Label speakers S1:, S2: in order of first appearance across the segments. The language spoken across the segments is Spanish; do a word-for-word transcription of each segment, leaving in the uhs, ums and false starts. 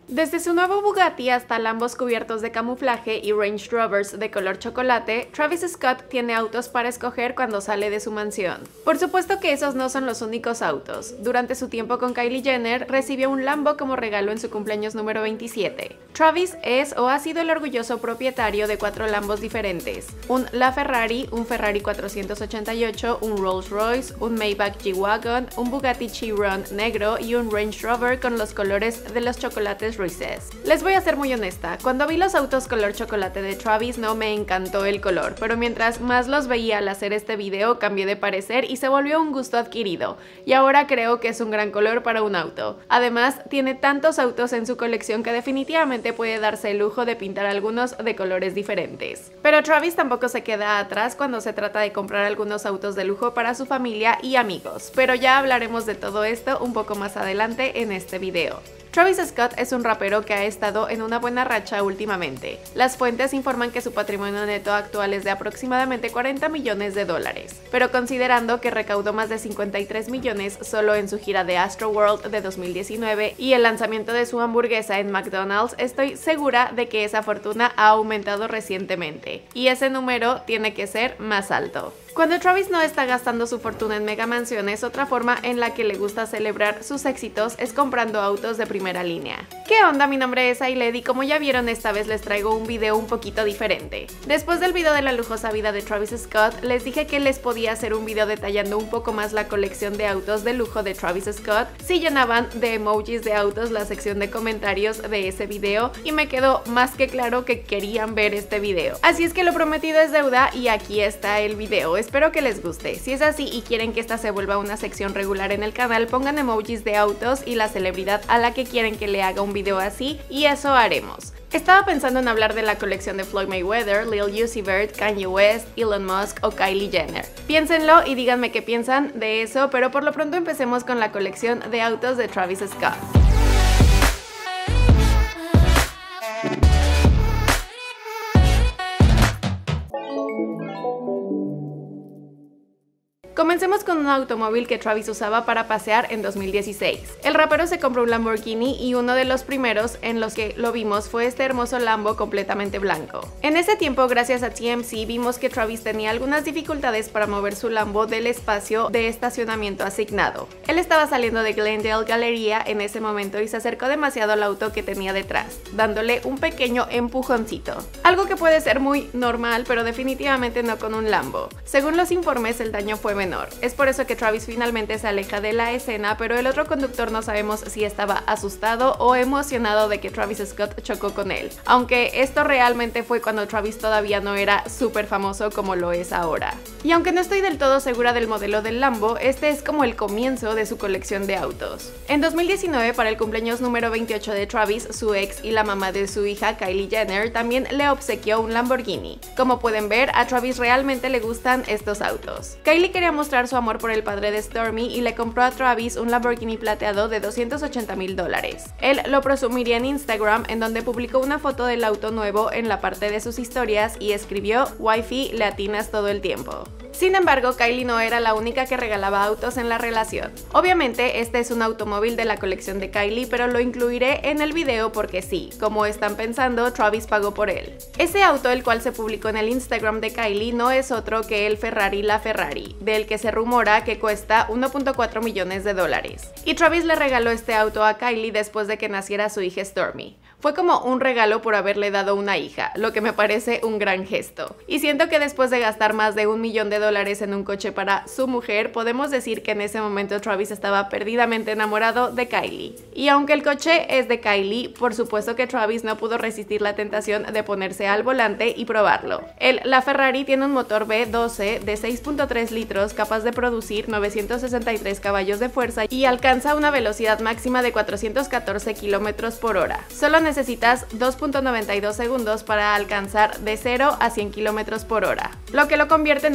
S1: Desde su nuevo Bugatti hasta Lambos cubiertos de camuflaje y Range Rovers de color chocolate, Travis Scott tiene autos para escoger cuando sale de su mansión. Por supuesto que esos no son los únicos autos. Durante su tiempo con Kylie Jenner, recibió un Lambo como regalo en su cumpleaños número veintisiete. Travis es o ha sido el orgulloso propietario de cuatro Lambos diferentes: un LaFerrari, un Ferrari cuatrocientos ochenta y ocho, un Rolls Royce, un Maybach G-Wagon, un Bugatti Chiron negro y un Range Rover con los colores de los chocolates Reese's. Les voy a ser muy honesta, cuando vi los autos color chocolate de Travis no me encantó el color, pero mientras más los veía al hacer este video cambié de parecer y se volvió un gusto adquirido, y ahora creo que es un gran color para un auto. Además, tiene tantos autos en su colección que definitivamente puede darse el lujo de pintar algunos de colores diferentes. Pero Travis tampoco se queda atrás cuando se trata de comprar algunos autos de lujo para su familia y amigos, pero ya hablaremos de todo esto un poco más adelante en este video. Travis Scott es un rapero que ha estado en una buena racha últimamente. Las fuentes informan que su patrimonio neto actual es de aproximadamente cuarenta millones de dólares, pero considerando que recaudó más de cincuenta y tres millones solo en su gira de Astroworld de dos mil diecinueve y el lanzamiento de su hamburguesa en McDonald's, estoy segura de que esa fortuna ha aumentado recientemente, y ese número tiene que ser más alto. Cuando Travis no está gastando su fortuna en megamansiones, otra forma en la que le gusta celebrar sus éxitos es comprando autos de primera línea. ¿Qué onda? Mi nombre es Ailed y como ya vieron, esta vez les traigo un video un poquito diferente. Después del video de la lujosa vida de Travis Scott, les dije que les podía hacer un video detallando un poco más la colección de autos de lujo de Travis Scott si llenaban de emojis de autos la sección de comentarios de ese video, y me quedó más que claro que querían ver este video. Así es que lo prometido es deuda y aquí está el video. Espero que les guste. Si es así y quieren que esta se vuelva una sección regular en el canal, pongan emojis de autos y la celebridad a la que quieren que le haga un video así, y eso haremos. Estaba pensando en hablar de la colección de Floyd Mayweather, Lil Uzi Vert, Kanye West, Elon Musk o Kylie Jenner. Piénsenlo y díganme qué piensan de eso, pero por lo pronto empecemos con la colección de autos de Travis Scott. Comencemos con un automóvil que Travis usaba para pasear en dos mil dieciséis. El rapero se compró un Lamborghini y uno de los primeros en los que lo vimos fue este hermoso Lambo completamente blanco. En ese tiempo, gracias a T M Z, vimos que Travis tenía algunas dificultades para mover su Lambo del espacio de estacionamiento asignado. Él estaba saliendo de Glendale Galleria en ese momento y se acercó demasiado al auto que tenía detrás, dándole un pequeño empujoncito. Algo que puede ser muy normal, pero definitivamente no con un Lambo. Según los informes, el daño fue menor. Es por eso que Travis finalmente se aleja de la escena, pero el otro conductor no sabemos si estaba asustado o emocionado de que Travis Scott chocó con él, aunque esto realmente fue cuando Travis todavía no era súper famoso como lo es ahora. Y aunque no estoy del todo segura del modelo del Lambo, este es como el comienzo de su colección de autos. En dos mil diecinueve, para el cumpleaños número veintiocho de Travis, su ex y la mamá de su hija Kylie Jenner también le obsequió un Lamborghini. Como pueden ver, a Travis realmente le gustan estos autos. Kylie quería mostrar su amor por el padre de Stormy y le compró a Travis un Lamborghini plateado de doscientos ochenta mil dólares. Él lo presumiría en Instagram, en donde publicó una foto del auto nuevo en la parte de sus historias y escribió: "Wifey, le atinas todo el tiempo". Sin embargo, Kylie no era la única que regalaba autos en la relación. Obviamente, este es un automóvil de la colección de Kylie, pero lo incluiré en el video porque sí, como están pensando, Travis pagó por él. Ese auto, el cual se publicó en el Instagram de Kylie, no es otro que el Ferrari LaFerrari, del que se rumora que cuesta uno punto cuatro millones de dólares. Y Travis le regaló este auto a Kylie después de que naciera su hija Stormy. Fue como un regalo por haberle dado una hija, lo que me parece un gran gesto. Y siento que después de gastar más de un millón de dólares en un coche para su mujer, podemos decir que en ese momento Travis estaba perdidamente enamorado de Kylie. Y aunque el coche es de Kylie, por supuesto que Travis no pudo resistir la tentación de ponerse al volante y probarlo. El LaFerrari tiene un motor V doce de seis punto tres litros capaz de producir novecientos sesenta y tres caballos de fuerza y alcanza una velocidad máxima de cuatrocientos catorce kilómetros por hora. Solo necesitas dos punto noventa y dos segundos para alcanzar de cero a cien kilómetros por hora, lo que lo convierte en uno de los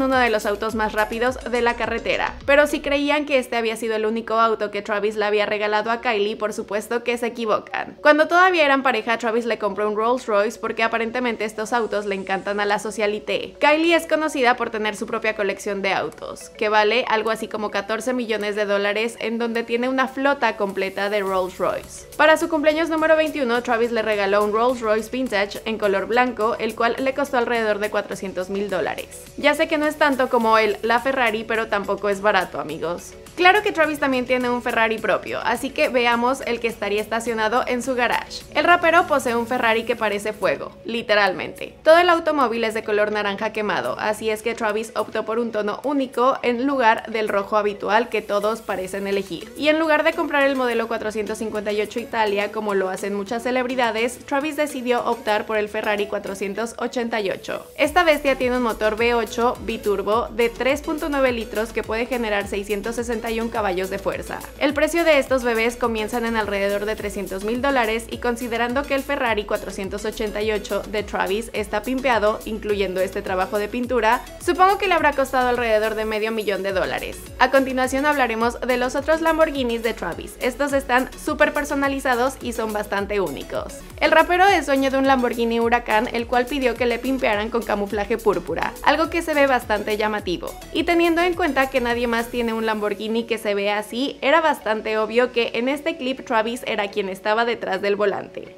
S1: los autos más rápidos de la carretera. Pero si creían que este había sido el único auto que Travis le había regalado a Kylie, por supuesto que se equivocan. Cuando todavía eran pareja, Travis le compró un Rolls Royce porque aparentemente estos autos le encantan a la socialité. Kylie es conocida por tener su propia colección de autos, que vale algo así como catorce millones de dólares, en donde tiene una flota completa de Rolls Royce. Para su cumpleaños número veintiuno, Travis le regaló un Rolls Royce Vintage en color blanco, el cual le costó alrededor de cuatrocientos mil dólares. Ya sé que no es tanto como el la Ferrari, pero tampoco es barato, amigos. Claro que Travis también tiene un Ferrari propio, así que veamos el que estaría estacionado en su garage. El rapero posee un Ferrari que parece fuego, literalmente. Todo el automóvil es de color naranja quemado, así es que Travis optó por un tono único en lugar del rojo habitual que todos parecen elegir. Y en lugar de comprar el modelo cuatrocientos cincuenta y ocho Italia, como lo hacen muchas celebridades, Travis decidió optar por el Ferrari cuatrocientos ochenta y ocho. Esta bestia tiene un motor V ocho biturbo de tres punto nueve litros que puede generar seiscientos sesenta y un caballos de fuerza. El precio de estos bebés comienzan en alrededor de trescientos mil dólares, y considerando que el Ferrari cuatrocientos ochenta y ocho de Travis está pimpeado, incluyendo este trabajo de pintura, supongo que le habrá costado alrededor de medio millón de dólares. A continuación hablaremos de los otros Lamborghinis de Travis. Estos están súper personalizados y son bastante únicos. El rapero es dueño de un Lamborghini Huracán, el cual pidió que le pimpearan con camuflaje púrpura, algo que se ve bastante llamativo. Y teniendo en cuenta que nadie más tiene un Lamborghini que se vea así, era bastante obvio que en este clip Travis era quien estaba detrás del volante.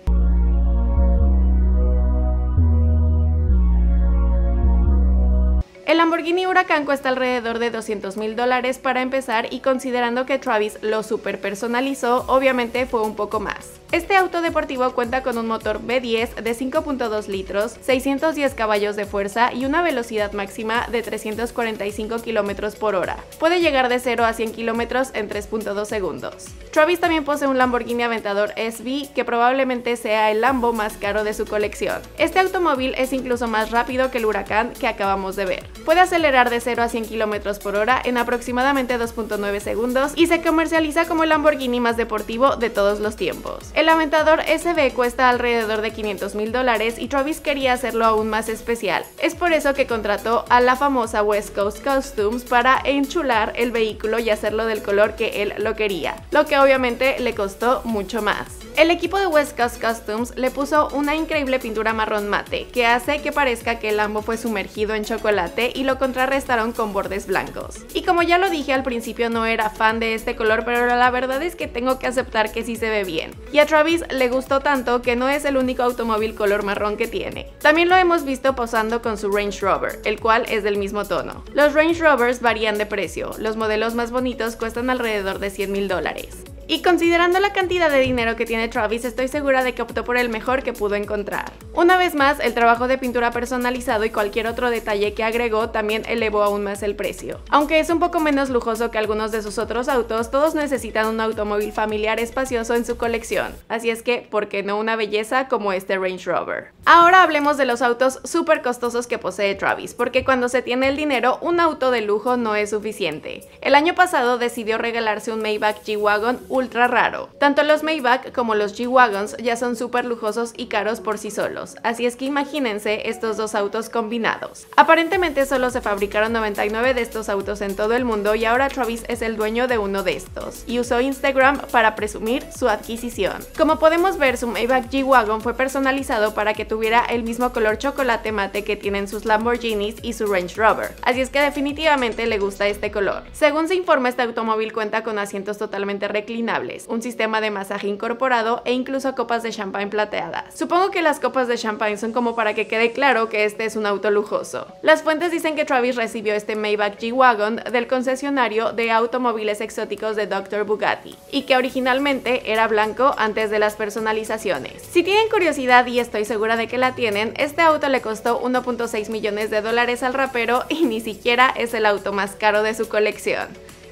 S1: El Lamborghini Huracán cuesta alrededor de doscientos mil dólares para empezar, y considerando que Travis lo super personalizó, obviamente fue un poco más. Este auto deportivo cuenta con un motor V diez de cinco punto dos litros, seiscientos diez caballos de fuerza y una velocidad máxima de trescientos cuarenta y cinco kilómetros por hora. Puede llegar de cero a cien kilómetros en tres punto dos segundos. Travis también posee un Lamborghini Aventador S V, que probablemente sea el Lambo más caro de su colección. Este automóvil es incluso más rápido que el Huracán que acabamos de ver. Puede acelerar de cero a cien kilómetros por hora en aproximadamente dos punto nueve segundos y se comercializa como el Lamborghini más deportivo de todos los tiempos. El Aventador S V cuesta alrededor de quinientos mil dólares, y Travis quería hacerlo aún más especial. Es por eso que contrató a la famosa West Coast Customs para enchular el vehículo y hacerlo del color que él lo quería, lo que obviamente le costó mucho más. El equipo de West Coast Customs le puso una increíble pintura marrón mate, que hace que parezca que el Lambo fue sumergido en chocolate, y lo contrarrestaron con bordes blancos. Y como ya lo dije al principio, no era fan de este color, pero la verdad es que tengo que aceptar que sí se ve bien. Y a Travis le gustó tanto que no es el único automóvil color marrón que tiene. También lo hemos visto posando con su Range Rover, el cual es del mismo tono. Los Range Rovers varían de precio, los modelos más bonitos cuestan alrededor de cien mil dólares. Y considerando la cantidad de dinero que tiene Travis, estoy segura de que optó por el mejor que pudo encontrar. Una vez más, el trabajo de pintura personalizado y cualquier otro detalle que agregó también elevó aún más el precio. Aunque es un poco menos lujoso que algunos de sus otros autos, todos necesitan un automóvil familiar espacioso en su colección. Así es que, ¿por qué no una belleza como este Range Rover? Ahora hablemos de los autos súper costosos que posee Travis, porque cuando se tiene el dinero, un auto de lujo no es suficiente. El año pasado decidió regalarse un Maybach G-Wagon ultra raro. Tanto los Maybach como los G-Wagons ya son súper lujosos y caros por sí solos, así es que imagínense estos dos autos combinados. Aparentemente solo se fabricaron noventa y nueve de estos autos en todo el mundo, y ahora Travis es el dueño de uno de estos, y usó Instagram para presumir su adquisición. Como podemos ver, su Maybach G-Wagon fue personalizado para que tuviera el mismo color chocolate mate que tienen sus Lamborghinis y su Range Rover, así es que definitivamente le gusta este color. Según se informa, este automóvil cuenta con asientos totalmente reclinables, un sistema de masaje incorporado e incluso copas de champán plateadas. Supongo que las copas de champán son como para que quede claro que este es un auto lujoso. Las fuentes dicen que Travis recibió este Maybach G-Wagon del concesionario de automóviles exóticos de doctor Bugatti, y que originalmente era blanco antes de las personalizaciones. Si tienen curiosidad, y estoy segura de que la tienen, este auto le costó uno punto seis millones de dólares al rapero, y ni siquiera es el auto más caro de su colección.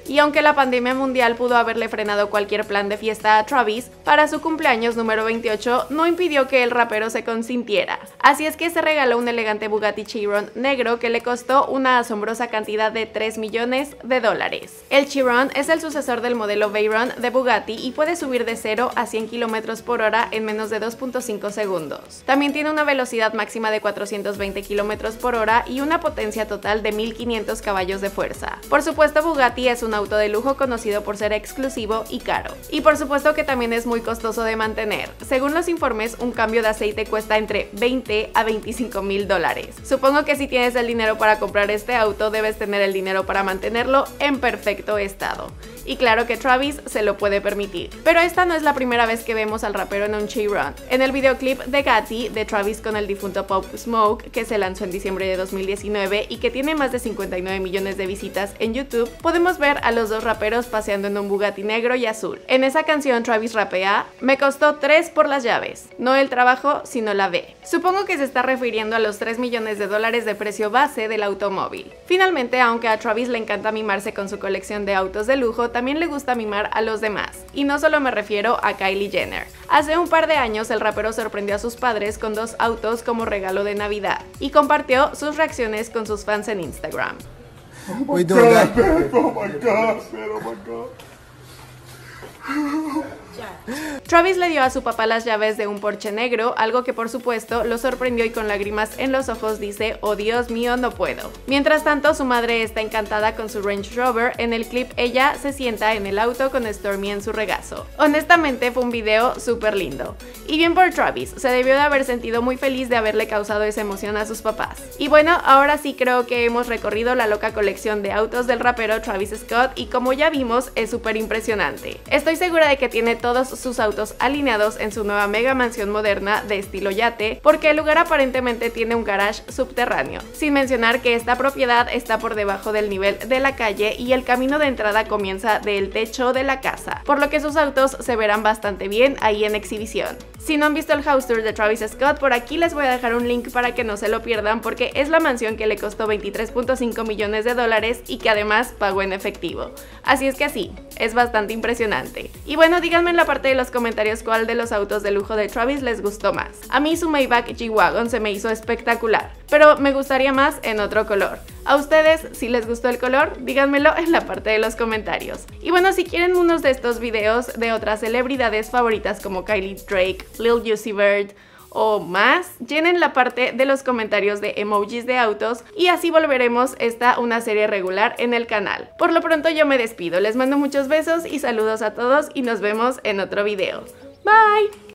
S1: Y aunque la pandemia mundial pudo haberle frenado cualquier plan de fiesta a Travis, para su cumpleaños número veintiocho no impidió que el rapero se consintiera. Así es que se regaló un elegante Bugatti Chiron negro que le costó una asombrosa cantidad de tres millones de dólares. El Chiron es el sucesor del modelo Veyron de Bugatti y puede subir de cero a cien kilómetros por hora en menos de dos punto cinco segundos. También tiene una velocidad máxima de cuatrocientos veinte kilómetros por hora y una potencia total de mil quinientos caballos de fuerza. Por supuesto, Bugatti es un auto de lujo conocido por ser exclusivo y caro. Y por supuesto que también es muy costoso de mantener. Según los informes, un cambio de aceite cuesta entre veinte a veinticinco mil dólares. Supongo que si tienes el dinero para comprar este auto, debes tener el dinero para mantenerlo en perfecto estado. Y claro que Travis se lo puede permitir. Pero esta no es la primera vez que vemos al rapero en un Chiron. En el videoclip de Gatti de Travis con el difunto Pop Smoke, que se lanzó en diciembre de dos mil diecinueve y que tiene más de cincuenta y nueve millones de visitas en YouTube, podemos ver a los dos raperos paseando en un Bugatti negro y azul. En esa canción Travis rapea: "Me costó tres por las llaves, no el trabajo sino la B". Supongo que se está refiriendo a los tres millones de dólares de precio base del automóvil. Finalmente, aunque a Travis le encanta mimarse con su colección de autos de lujo, también le gusta mimar a los demás. Y no solo me refiero a Kylie Jenner. Hace un par de años el rapero sorprendió a sus padres con dos autos como regalo de Navidad y compartió sus reacciones con sus fans en Instagram.
S2: Oh my God, man. Oh my God, man. Oh my God.
S1: Travis le dio a su papá las llaves de un Porsche negro, algo que por supuesto lo sorprendió y con lágrimas en los ojos dice: "Oh Dios mío, no puedo". Mientras tanto, su madre está encantada con su Range Rover. En el clip ella se sienta en el auto con Stormy en su regazo. Honestamente fue un video súper lindo. Y bien por Travis, se debió de haber sentido muy feliz de haberle causado esa emoción a sus papás. Y bueno, ahora sí creo que hemos recorrido la loca colección de autos del rapero Travis Scott y como ya vimos es súper impresionante. Estoy segura de que tiene todos sus autos alineados en su nueva mega mansión moderna de estilo yate, porque el lugar aparentemente tiene un garage subterráneo, sin mencionar que esta propiedad está por debajo del nivel de la calle y el camino de entrada comienza del techo de la casa, por lo que sus autos se verán bastante bien ahí en exhibición. Si no han visto el house tour de Travis Scott, por aquí les voy a dejar un link para que no se lo pierdan, porque es la mansión que le costó veintitrés punto cinco millones de dólares y que además pagó en efectivo. Así es que así, es bastante impresionante. Y bueno, díganme en la parte de los comentarios cuál de los autos de lujo de Travis les gustó más. A mí su Maybach G-Wagon se me hizo espectacular, pero me gustaría más en otro color. A ustedes, si les gustó el color, díganmelo en la parte de los comentarios. Y bueno, si quieren unos de estos videos de otras celebridades favoritas como Kylie Drake, Lil Uzi Vert o más, llenen la parte de los comentarios de emojis de autos y así volveremos esta una serie regular en el canal. Por lo pronto yo me despido, les mando muchos besos y saludos a todos y nos vemos en otro video. Bye.